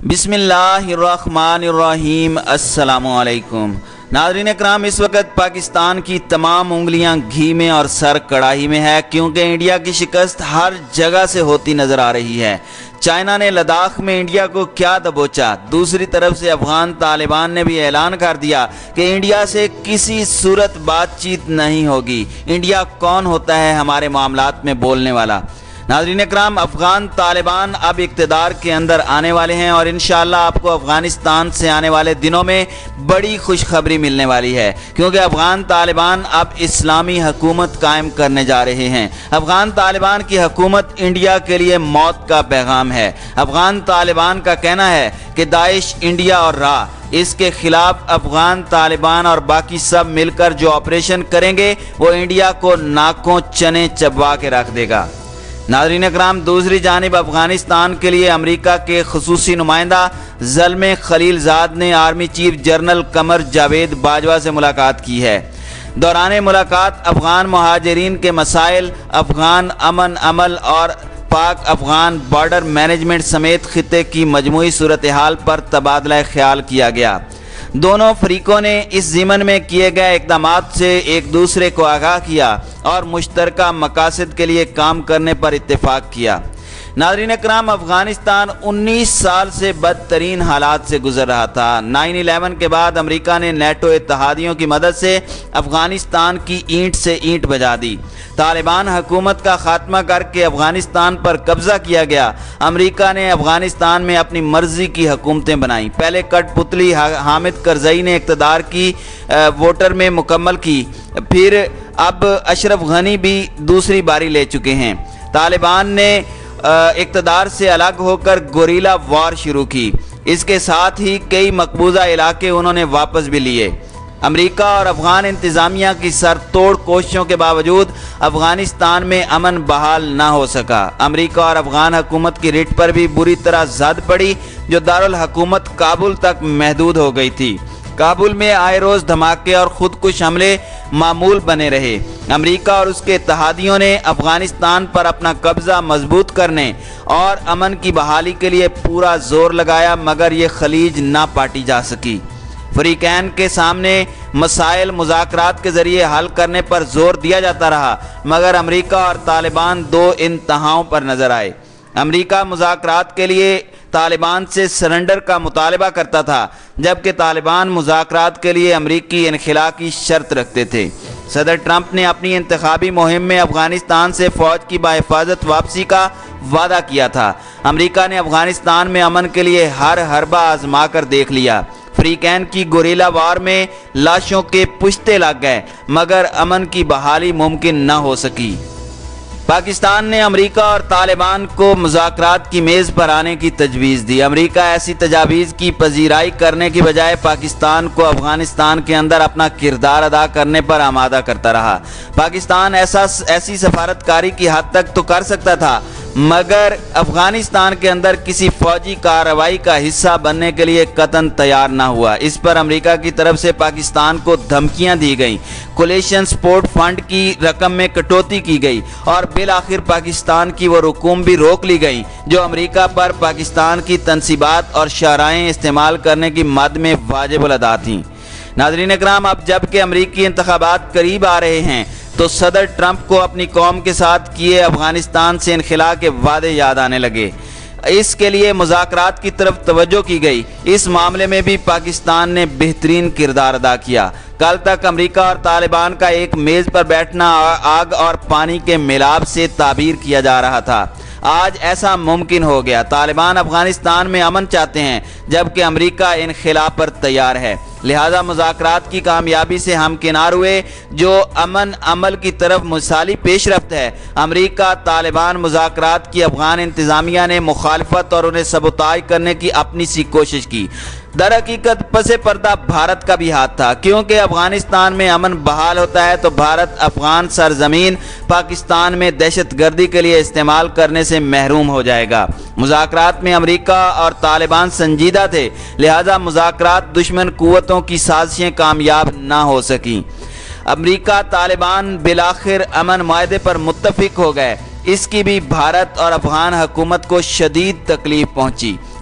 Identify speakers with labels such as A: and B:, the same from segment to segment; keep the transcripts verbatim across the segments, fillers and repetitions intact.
A: بسم اللہ الرحمن الرحیم۔ السلام علیکم ناظرین اکرام، اس وقت پاکستان کی تمام انگلیاں گھی میں اور سر کڑاہی میں ہے، کیونکہ انڈیا کی شکست ہر جگہ سے ہوتی نظر آ رہی ہے۔ چائنا نے لداخ میں انڈیا کو کیا دبوچا، دوسری طرف سے افغان طالبان نے بھی اعلان کر دیا کہ انڈیا سے کسی صورت بات چیت نہیں ہوگی۔ انڈیا کون ہوتا ہے ہمارے معاملات میں بولنے والا؟ ناظرین اکرام، افغان طالبان اب اقتدار کے اندر آنے والے ہیں اور انشاءاللہ آپ کو افغانستان سے آنے والے دنوں میں بڑی خوشخبری ملنے والی ہے، کیونکہ افغان طالبان اب اسلامی حکومت قائم کرنے جا رہے ہیں۔ افغان طالبان کی حکومت انڈیا کے لیے موت کا پیغام ہے۔ افغان طالبان کا کہنا ہے کہ داعش انڈیا اور راہ، اس کے خلاف افغان طالبان اور باقی سب مل کر جو آپریشن کریں گے وہ انڈیا کو ناکوں چنے چبوا کے رکھ دے گا۔ ناظرین اکرام، دوسری جانب افغانستان کے لیے امریکہ کے خصوصی نمائندہ زلمے خلیل زاد نے army chief general Qamar Javed Bajwa سے ملاقات کی ہے۔ دوران ملاقات افغان مہاجرین کے مسائل، افغان امن عمل اور پاک افغان بارڈر مینجمنٹ سمیت خطے کی مجموعی صورتحال پر تبادلہ خیال کیا گیا۔ دونوں فریقوں نے اس ضمن میں کیے گئے اقدامات سے ایک دوسرے کو آگاہ کیا اور مشترکہ مقاصد کے لیے کام کرنے پر اتفاق کیا۔ ناظرین اکرام، افغانستان انیس سال سے بدترین حالات سے گزر رہا تھا۔ نائن الیون کے بعد امریکہ نے نیٹو اتحادیوں کی مدد سے افغانستان کی اینٹ سے اینٹ بجا دی۔ طالبان حکومت کا خاتمہ کر کے افغانستان پر قبضہ کیا گیا۔ امریکہ نے افغانستان میں اپنی مرضی کی حکومتیں بنائیں۔ پہلے کٹ پتلی حامد کرزئی نے اقتدار کی ووٹر میں مکمل کی، پھر اب اشرف غنی بھی دوسری باری لے چکے ہیں۔ طالبان نے اقتدار سے الگ ہو کر گوریلا وار شروع کی۔ اس کے ساتھ ہی کئی مقبوضہ علاقے انہوں نے واپس بھی لیے۔ امریکہ اور افغان انتظامیہ کی سر توڑ کوششوں کے باوجود افغانستان میں امن بحال نہ ہو سکا۔ امریکہ اور افغان حکومت کی رٹ پر بھی بری طرح زد پڑی، جو دارالحکومت کابل تک محدود ہو گئی تھی۔ کابل میں آئے روز دھماکے اور خودکش حملے معمول بنے رہے۔ امریکہ اور اس کے اتحادیوں نے افغانستان پر اپنا قبضہ مضبوط کرنے اور امن کی بحالی کے لیے پورا زور لگایا، مگر یہ خلیج نہ پاٹی جا سکی۔ فریقین کے سامنے مسائل مذاکرات کے ذریعے حل کرنے پر زور دیا جاتا رہا، مگر امریکہ اور طالبان دو انتہاؤں پر نظر آئے۔ امریکہ مذاکرات کے لیے طالبان سے سرنڈر کا مطالبہ کرتا تھا، جبکہ طالبان مذاکرات کے لیے امریکی انخلا کی شرط رکھتے تھے۔ صدر ٹرمپ نے اپنی انتخابی مہم میں افغانستان سے فوج کی بحفاظت واپسی کا وعدہ کیا تھا۔ امریکہ نے افغانستان میں امن کے لیے ہر حربہ آزما کر دیکھ لیا۔ فریقین کی گوریلا وار میں لاشوں کے پشتے لگ گئے، مگر امن کی بحالی ممکن نہ ہو سکی۔ پاکستان نے امریکہ اور طالبان کو مذاکرات کی میز پر آنے کی تجویز دی۔ امریکہ ایسی تجاویز کی پذیرائی کرنے کی بجائے پاکستان کو افغانستان کے اندر اپنا کردار ادا کرنے پر آمادہ کرتا رہا۔ پاکستان ایسا ایسی سفارتکاری کی حد تک تو کر سکتا تھا، مگر افغانستان کے اندر کسی فوجی کارروائی کا حصہ بننے کے لیے قطعاً تیار نہ ہوا۔ اس پر امریکہ کی طرف سے پاکستان کو دھمکیاں دی گئیں، کولیشن سپورٹ فنڈ کی رقم میں کٹوتی کی گئی اور بالآخر پاکستان کی وہ رقوم بھی روک لی گئی جو امریکہ پر پاکستان کی تنصیبات اور شعرائیں استعمال کرنے کی مد میں واجب الادا تھیں۔ ناظرین اکرام، اب جب کہ امریکی انتخابات قریب آ رہے ہیں تو صدر ٹرمپ کو اپنی قوم کے ساتھ کیے افغانستان سے انخلا کے وعدے یاد آنے لگے۔ اس کے لیے مذاکرات کی طرف توجہ کی گئی۔ اس معاملے میں بھی پاکستان نے بہترین کردار ادا کیا۔ کل تک امریکہ اور طالبان کا ایک میز پر بیٹھنا آگ اور پانی کے ملاب سے تعبیر کیا جا رہا تھا۔ آج ایسا ممکن ہو گیا۔ طالبان افغانستان میں امن چاہتے ہیں، جبکہ امریکہ انخلا پر تیار ہے۔ لہذا مذاکرات کی کامیابی سے ہم کنار ہوئے، جو امن عمل کی طرف مثالی پیش رفت ہے۔ امریکہ طالبان مذاکرات کی افغان انتظامیہ نے مخالفت اور انہیں سبوتاژ کرنے کی اپنی سی کوشش کی۔ در حقیقت پس پردہ بھارت کا بھی ہاتھ تھا، کیونکہ افغانستان میں امن بحال ہوتا ہے تو بھارت افغان سرزمین پاکستان میں دہشت گردی کے لیے استعمال کرنے سے محروم ہو جائے گا۔ مذاکرات میں امریکہ اور طالبان سنجیدہ تھے، لہذا مذاکرات دشمن قوتوں کی سازشیں کامیاب نہ ہو سکیں۔ امریکہ طالبان بالآخر امن معاہدے پر متفق ہو گئے۔ اس کی بھی بھارت اور افغان حکومت کو شدید تکلیف پہنچی۔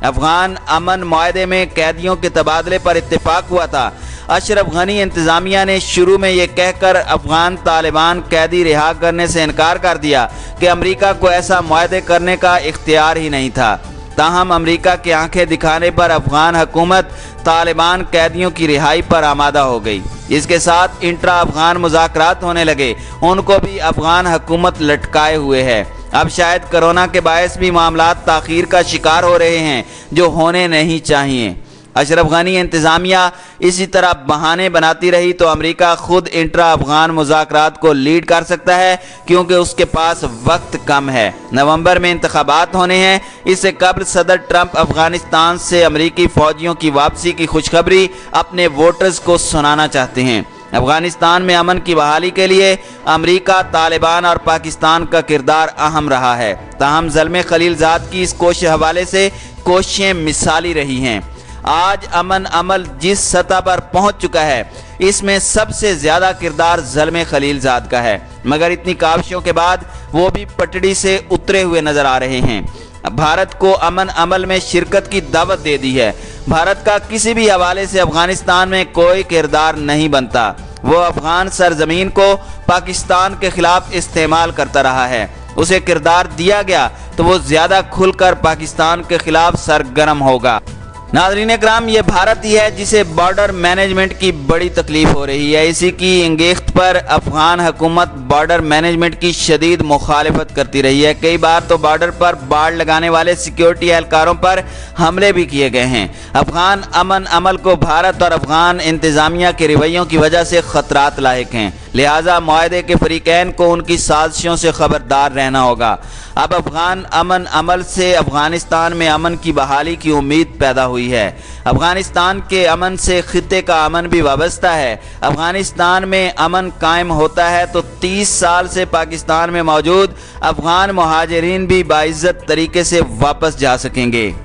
A: अफगान अमन मुआहदे में कैदियों के तबादले पर इत्तेफाक हुआ था। अशरफ गनी इंतजामिया ने शुरू में ये कहकर अफगान तालिबान कैदी रिहा करने से इनकार कर दिया कि अमेरिका को ऐसा मुआहदे करने का इख्तियार ही नहीं था। ताहम अमेरिका की आंखें दिखाने पर अफगान हुकूमत तालिबान कैदियों की रिहाई पर आमादा हो गई। इसके साथ इंट्रा अफगान मुज़ाकरात होने लगे, उनको भी अफगान हुकूमत लटकाए हुए है। अब शायद कोरोना के बायस भी मामलात ताख़ीर का शिकार हो रहे हैं, जो होने नहीं चाहिए। अशरफ गनी इंतज़ामिया इसी तरह बहाने बनाती रही तो अमेरिका खुद इंट्रा अफगान मुज़ाकरात को लीड कर सकता है, क्योंकि उसके पास वक्त कम है। नवंबर में इंतखाबात होने हैं। इससे कबल सदर ट्रंप अफगानिस्तान से अमेरिकी फ़ौजियों की वापसी की खुशखबरी अपने वोटर्स को सुनाना चाहते हैं। अफगानिस्तान में अमन की बहाली के लिए अमेरिका, तालिबान और पाकिस्तान का किरदार अहम रहा है। ताहम ज़ल्मे खलीलजाद की इस कोशिश हवाले से कोशिशें मिसाली रही हैं। आज अमन अमल जिस सतह पर पहुंच चुका है, इसमें सबसे ज़्यादा किरदार ज़ल्मे खलीलजाद का है, मगर इतनी काविशों के बाद वो भी पटड़ी से उतरे हुए नज़र आ रहे हैं। भारत को अमन अमल में शिरकत की दावत दे दी है। भारत का किसी भी हवाले से अफगानिस्तान में कोई किरदार नहीं बनता। वो अफगान सरजमीन को पाकिस्तान के खिलाफ इस्तेमाल करता रहा है। उसे किरदार दिया गया तो वो ज़्यादा खुलकर पाकिस्तान के खिलाफ सरगर्म होगा। नाज़रीन इकराम, ये भारत ही है जिसे बॉर्डर मैनेजमेंट की बड़ी तकलीफ हो रही है। इसी की इंगेख्त पर अफगान हुकूमत बॉर्डर मैनेजमेंट की शदीद मुखालिफत करती रही है। कई बार तो बॉर्डर पर बाड़ लगाने वाले सिक्योरिटी एहलकारों पर हमले भी किए गए हैं। अफगान अमन अमल को भारत और अफगान इंतज़ामिया के रवैयों की वजह से ख़तरात लाहिक हैं। लिहाजा मुआहदे के फरीकैन को उनकी साजिशों से खबरदार रहना होगा। अब अफगान अमन अमल से अफगानिस्तान में अमन की बहाली की उम्मीद पैदा हुई है। अफगानिस्तान के अमन से खित्ते का अमन भी वाबस्ता है। अफगानिस्तान में अमन कायम होता है तो तीस साल से पाकिस्तान में मौजूद अफगान मुहाजिरीन भी बाइज्जत तरीके से वापस जा सकेंगे।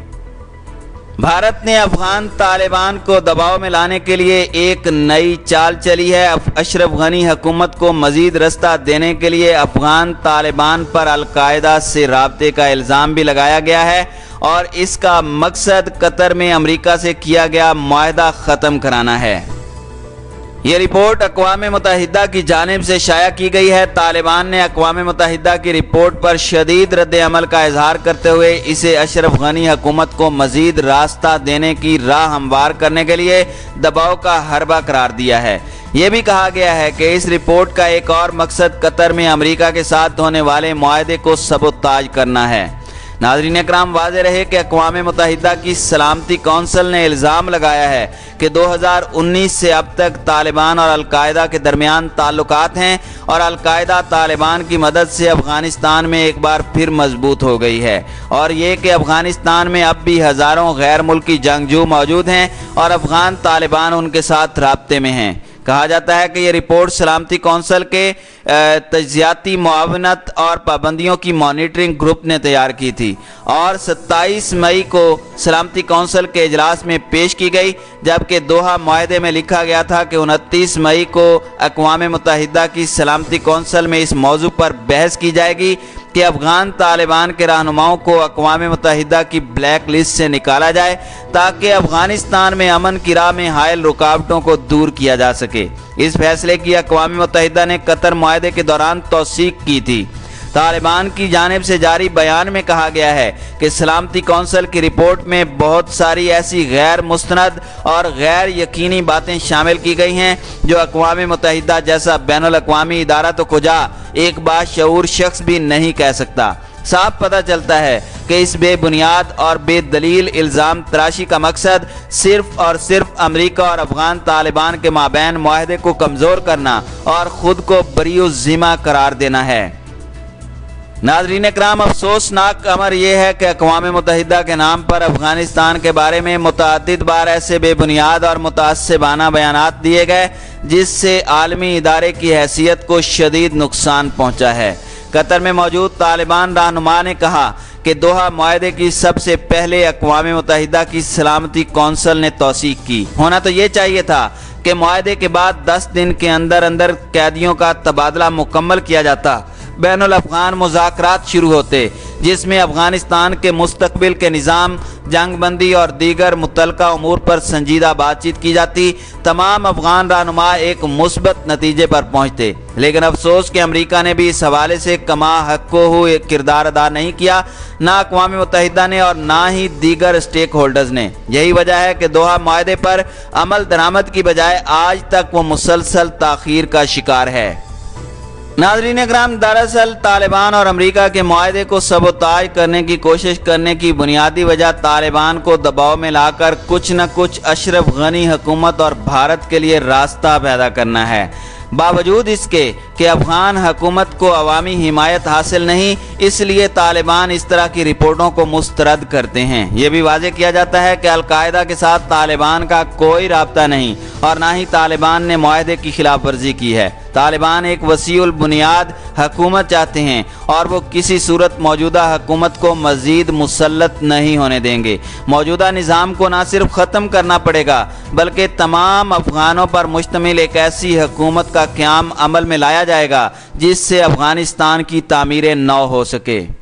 A: भारत ने अफगान तालिबान को दबाव में लाने के लिए एक नई चाल चली है। अशरफ गनी हुकूमत को मजीद रास्ता देने के लिए अफगान तालिबान पर अलकायदा से राब्ते का इल्ज़ाम भी लगाया गया है और इसका मकसद कतर में अमेरिका से किया गया मुआहदा ख़त्म कराना है। ये रिपोर्ट अक़वाम मुत्तहिदा की जानिब से शाया की गई है। तालिबान ने अक़वाम मुत्तहिदा की रिपोर्ट पर शदीद रद्द अमल का इजहार करते हुए इसे अशरफ गनी हुकूमत को मजीद रास्ता देने की राह हमवार करने के लिए दबाव का हरबा करार दिया है। ये भी कहा गया है कि इस रिपोर्ट का एक और मकसद कतर में अमेरिका के साथ होने वाले मुआहदे को सबोताज करना है। नाज़रीन इकराम, वाज़ेह रहे कि अक़वाम मुत्तहिदा की सलामती कौंसिल ने इल्ज़ाम लगाया है कि दो हज़ार उन्नीस से अब तक तालिबान और अलकायदा के दरमियान ताल्लुकात हैं और अलकायदा तालिबान की मदद से अफ़गानिस्तान में एक बार फिर मजबूत हो गई है, और ये कि अफ़गानिस्तान में अब भी हज़ारों गैर मुल्की जंगजू मौजूद हैं और अफ़गान तालिबान उनके साथ राब्ते में हैं। कहा जाता है कि ये रिपोर्ट सलामती कौंसिल के तज्जियाती मुआवनत और पाबंदियों की मॉनिटरिंग ग्रुप ने तैयार की थी और सत्ताईस मई को सलामती कौंसिल के इजलास में पेश की गई, जबकि दोहा मुआहदे में लिखा गया था कि उनतीस मई को अक़वाम मुत्तहिदा की सलामती कौंसिल में इस मौजू पर बहस की जाएगी कि अफ़गान तालिबान के रहनुमाओं को अक़वाम मुत्तहिदा की ब्लैक लिस्ट से निकाला जाए ताकि अफ़गानिस्तान में अमन की राह में हायल रुकावटों को दूर किया जा सके। इस फैसले की अक़वाम मुत्तहिदा ने कतर मुआहदे के दौरान तौसीक की थी। तालिबान की जानिब से जारी बयान में कहा गया है कि सलामती कौंसिल की रिपोर्ट में बहुत सारी ऐसी गैर मुस्तनद और गैर यकीनी बातें शामिल की गई हैं जो अक़वाम मुत्तहिदा जैसा बैनुल अक़वामी इदारा तो खुजा एक बाशऊर शख्स भी नहीं कह सकता। साफ पता चलता है कि इस बेबुनियाद और बेदलील इल्ज़ाम तराशी का मकसद सिर्फ और सिर्फ अमेरिका और अफ़गान तालिबान के माबैन मुआहदे को कमज़ोर करना और ख़ुद को बरीउ ज़िम्मा करार देना है। नाज़रीन इकराम, अफसोसनाक अमर यह है कि अक़वाम मुत्तहिदा के नाम पर अफ़गानिस्तान के बारे में मुतअद्दिद बार ऐसे बेबुनियाद और मुतअस्सिबाना बयानात दिए गए जिससे आलमी इदारे की हैसियत को शदीद नुकसान पहुँचा है। कतर में मौजूद तालिबान रहनुमा ने कहा कि दोहा मुआहदे की सबसे पहले अक़वाम मुत्तहिदा की सलामती कौंसिल ने तौसीक की। होना तो ये चाहिए था कि मुआहदे के बाद दस दिन के अंदर अंदर कैदियों का तबादला मुकम्मल किया जाता, बैनुल अफ़गान मुज़ाकरात शुरू होते, जिसमें अफगानिस्तान के मुस्तकबिल के निज़ाम, जंग बंदी और दीगर मुतल्लका उमूर पर संजीदा बातचीत की जाती, तमाम अफगान रहनुमा एक मुस्बत नतीजे पर पहुँचते। लेकिन अफसोस कि अमेरिका ने भी इस हवाले से कमा हक़्क़ो हुए किरदार अदा नहीं किया, ना अक़वाम मुत्तहिदा ने और ना ही दीगर स्टेक होल्डर्स ने। यही वजह है कि दोहा मुआहदे पर अमल दरामद की बजाय आज तक वो मुसलसल ताख़ीर का शिकार है। नाज़रीन इकराम, दरअसल तालिबान और अमेरिका के मुआहदे को सबोताज करने की कोशिश करने की बुनियादी वजह तालिबान को दबाव में लाकर कुछ न कुछ अशरफ गनी हुकूमत और भारत के लिए रास्ता पैदा करना है। बावजूद इसके कि अफगान हुकूमत को अवामी हिमायत हासिल नहीं, इसलिए तालिबान इस तरह की रिपोर्टों को मुस्तरद करते हैं। ये भी वाज़ेह किया जाता है कि अलकायदा के साथ तालिबान का कोई राब्ता नहीं और ना ही तालिबान ने मुआहदे की खिलाफ वर्जी की है। तालिबान एक वसीउल बुनियाद हुकूमत चाहते हैं और वो किसी सूरत मौजूदा हुकूमत को मज़ीद मुसल्लत नहीं होने देंगे। मौजूदा निज़ाम को ना सिर्फ ख़त्म करना पड़ेगा बल्कि तमाम अफगानों पर मुश्तमिल एक ऐसी हुकूमत का क़याम अमल में लाया जाएगा जिससे अफगानिस्तान की तामीर नौ हो सके।